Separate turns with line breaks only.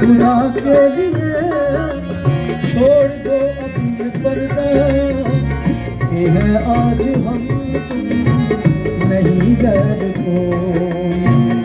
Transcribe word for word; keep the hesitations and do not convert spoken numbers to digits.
खुदा के लिए छोड़ दो अब ये पर्दा, ये है आज हम तुम नहीं गैर को।